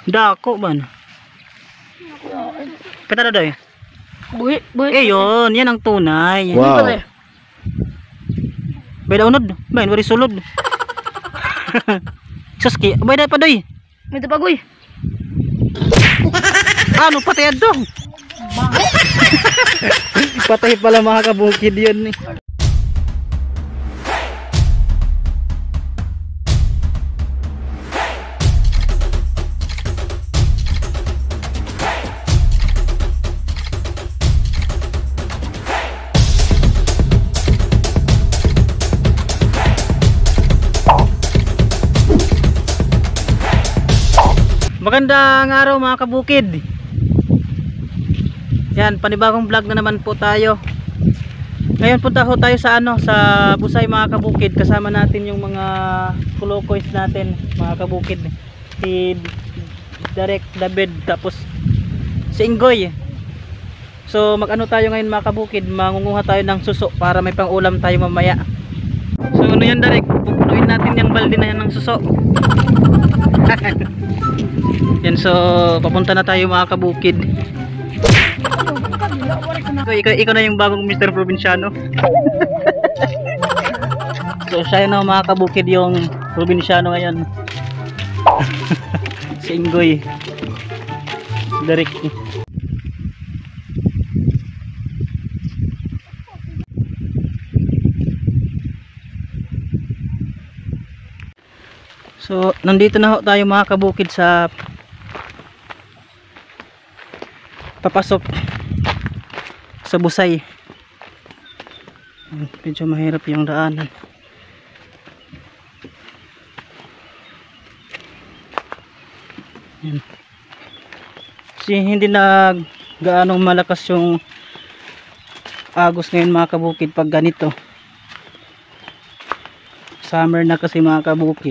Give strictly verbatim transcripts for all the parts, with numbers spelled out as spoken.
Dako ba na? Peta na doy. Buhi, buhi. Eh yun, yan ang tunay. Wow. Beda unod, bain wari sulod. Suski, beda pa doy. May tapagoy. Ano patay adto? Patay pala mga kabukid yun eh. Magandang araw mga kabukid. Yan, panibagong vlog na naman po tayo. Ngayon punta ho tayo sa ano, sa Busay mga kabukid. Kasama natin yung mga kulukoys natin mga kabukid. Si Derek, David, tapos si Ingoy. So mag-ano tayo ngayon mga kabukid, mangunguha tayo ng suso para may pang-ulam tayo mamaya. So ano yan Derek, pupunuin natin yung balde na yan ng suso. Yan, so papunta na tayo mga kabukid. So, ikaw, ikaw na yung bagong Mister Provinciano. So siya na mga kabukid yung Provinciano ngayon. Si Ingoy, Derek. So nandito na ho tayo mga kabukid sa papasok sa Busay. Medyo mahirap yung daanan. Yan. Kasi hindi na gaano malakas yung agos ngayon mga kabukid pag ganito. Summer na kasi mga kabukid.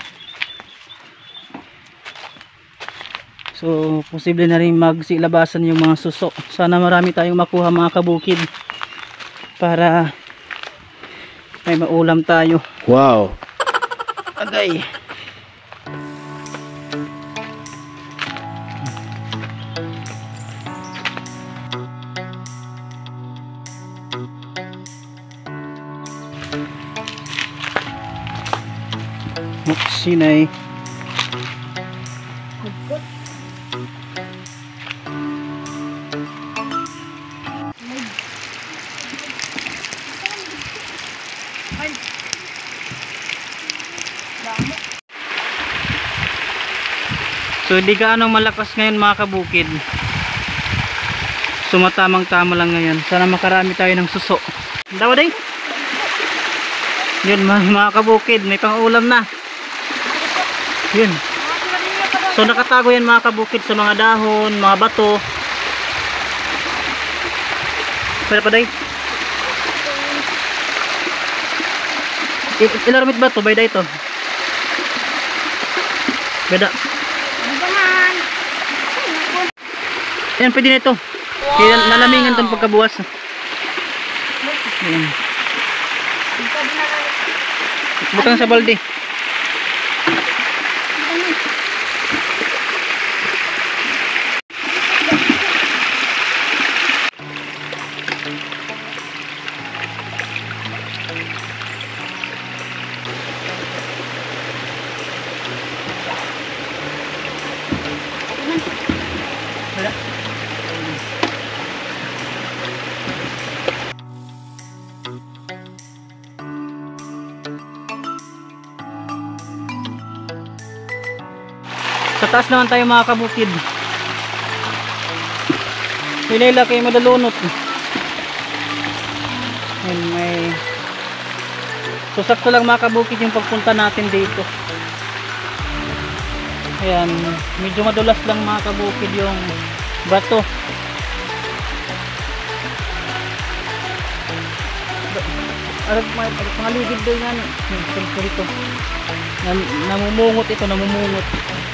So posible na rin magsilabasan yung mga suso. Sana marami tayong makuha mga kabukid para may maulam tayo. Wow. Agay. Sinay. So hindi gaano malakas ngayon mga kabukid. Sumatamang tama lang ngayon. Sana makarami tayo ng suso. Dawa day. Yun mga, mga kabukid, may pang-ulam na. Yun. So nakatago yan mga kabukid sa mga dahon, mga bato. Pwede pa day. Ilaramit ba ito? Bayda ito. Beda. Yan, pwede na ito. Kaya nalamingan itong pagkabuwas. Yan. Butang sa balde. Sa taas naman tayo mga kabukid. Pinila kayo madalunot. Ayan, may so sakto lang mga kabukid yung pagpunta natin dito. Ayan, medyo madulas lang mga kabukid yung bato. Arag mga ligid doon yan. Ito. Nam namumungot ito, namumungot.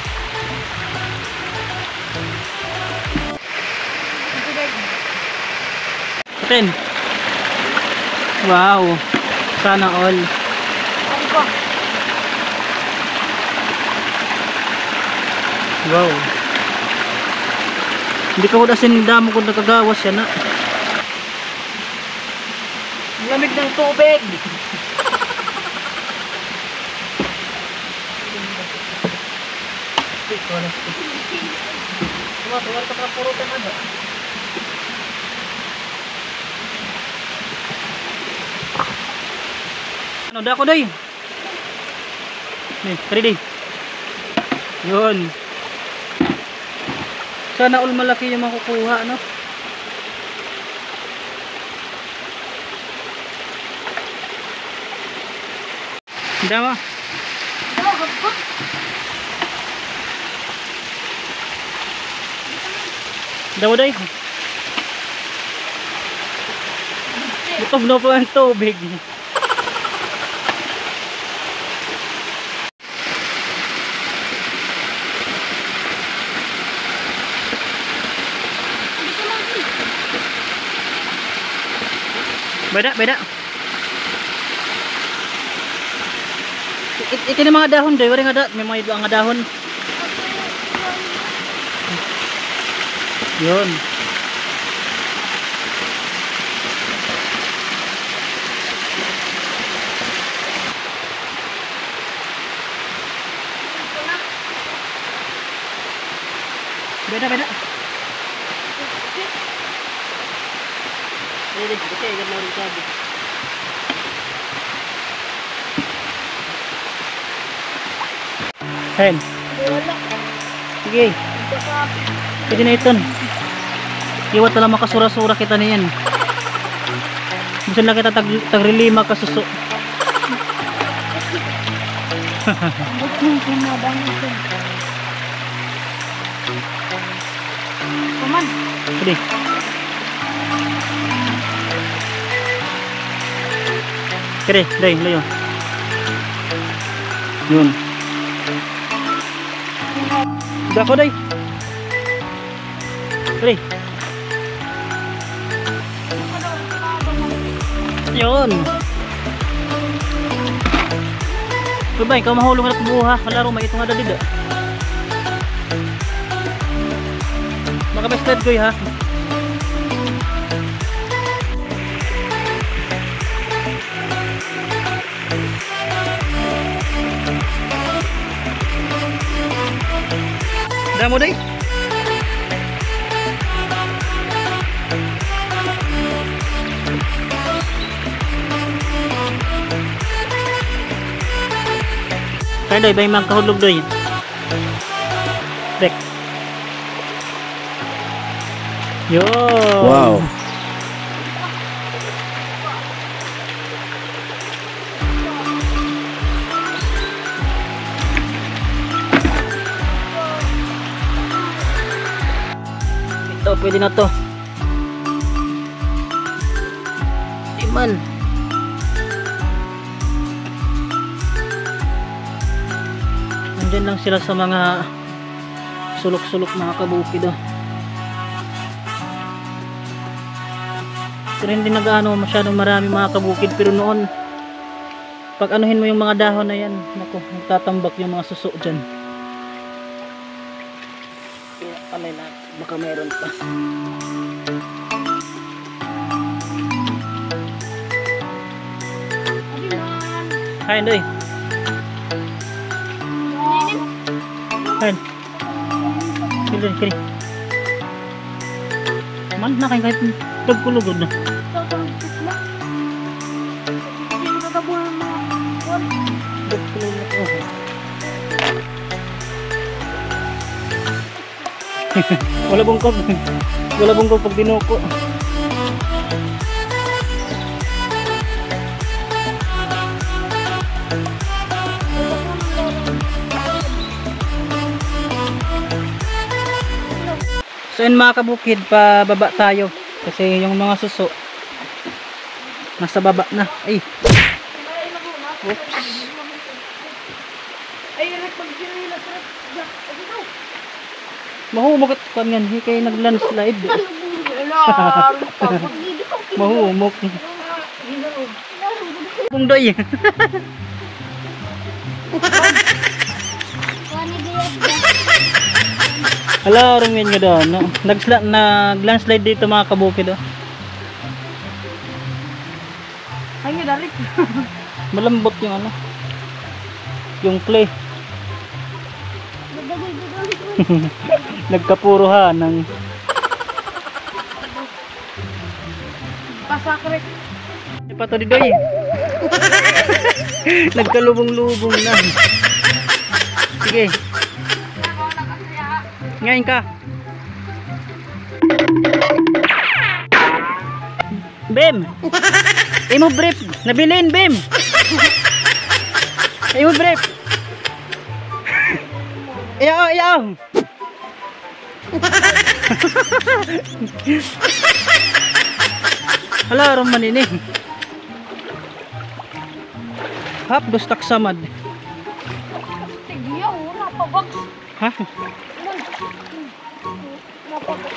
Ten. Wow. Sana all. Wow. Hindi ka asin damo kung nagagawas yan na. Lamig ng tubig. Tuwa, tuwa ka pa puro temada. Ano, dako doy. Nih, ready. Yun. Sana all malaki yung makukuha, no? Dawa. Dawa day. Gutom na po ang tubig. Beda, beda. It, it, ini mga dahon doy, wala nga da, may mga idlo nga dahon. Yun. Beda, beda. Ini deh, oke, ikan mau dicabai. Hen. Sige. Pwede na ito. Iwat na lang makasura-sura kita niyan. Gusto na kita tag taglilima kasuso. Paman. Pwede. Kere, day, layo. Yun. Dako day. Kere. Yun. Babay, ikaw mahulong na buha. Malaro, may ito nga dalid. Makabestad ko ha. Damo day. Kaya day, bay mang kahulog doy. Dek. Yo. Wow. Ito, pwede na to. Iman. Nandyan lang sila sa mga sulok-sulok mga kabukid. Oh. Pero hindi nag-ano masyadong marami mga kabukid. Pero noon, pag anuhin mo yung mga dahon na yan, naku, nagtatambak yung mga suso dyan. Kaya kamay na, baka meron pa. Kain doy. Kain. Kili, kili. Man na kain kahit tagkulugod na. Wala bungkog. Wala bungkog pag dinuko. So yun mga kabukid, pababa tayo kasi yung mga suso nasa baba na. Ay. Oops. Mahumok at kanyan, kaya nag-landslide. Mahumok. Bungdoy. Hala, rumin nga doon. No? Nag-sla- Nag-landslide dito mga kabukid. Oh. Ay, nga dalik. Malambot yung ano. Yung clay. Bagoy, bagoy. Nagkapuruhan ng Pasakrik. pato di doy. Nagkalubong-lubong na. Sige. Ngayon ka. Bem. Imo brief. Nabilin, Bem. Imo brief. Iyaw, iyaw. Hala, roman ini. Hap, dostak samad. Tigiyaw, napabox. Ha? Napabox.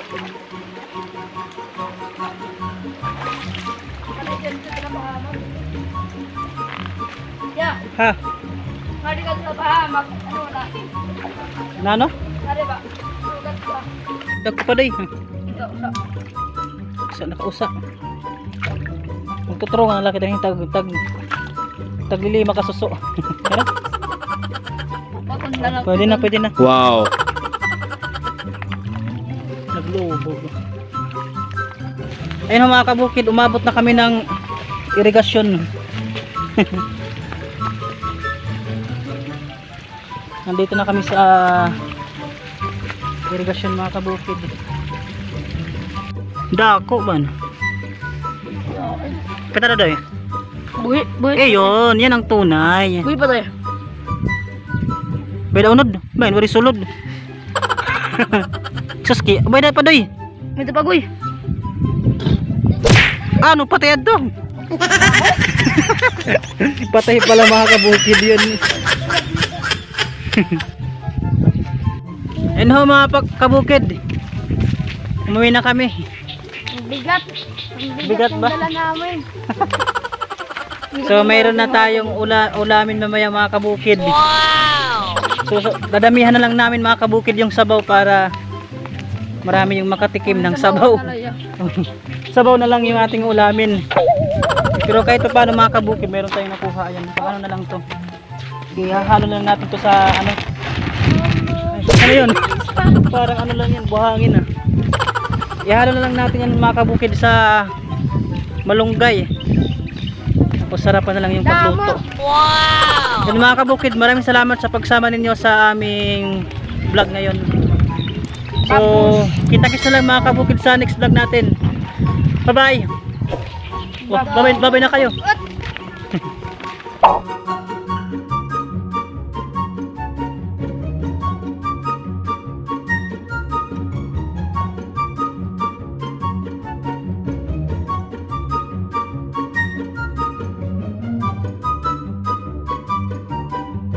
Ya, Ha? mari ka sa bahamak. Ano na? Nano? Mari ba? Sugat ka. Dagko pa day. Ito, ito. Sa nakausa. Magtuturo nga laki tag tag tag taglilima ka suso. Ano? Bakun na lang. Pwede na, pwede na. Wow. Naglubog. Ayun mga kabukid, umabot na kami ng irigasyon. Nandito na kami sa irigasyon mga kabukid. Dako man. Kata na daw eh. Buhi, buhi. Eh yun, yan ang tunay. Buhi pa tayo. Beda unod, bain wari sulod. Suski, abay na pa doy. May tapagoy. Ano patay to? Patay pala mga kabukid yun. And ho mga pa- kabukid, umuwi na kami. Ang bigat. Ang Bigat ng ba? dala namin. So mayroon na tayong ula ulamin mamaya mga kabukid. So, so dadamihan na lang namin mga kabukid yung sabaw para marami yung makatikim ng sabaw. Sabaw na lang yung ating ulamin. Pero kahit pa paano mga kabukid, meron tayong nakuha. Ayan, pang ano na lang to. Ihahalo na lang natin to sa ano. Ano yun? Parang ano lang yan, buhangin ah. Ihalo na lang natin yan mga kabukid sa malunggay. Tapos sarapan na lang yung pagluto. Wow! Yan mga kabukid, maraming salamat sa pagsama ninyo sa aming vlog ngayon. So, kita-kits na lang mga kabukid sa next vlog natin. Bye-bye! Bye-bye, bye-bye na kayo.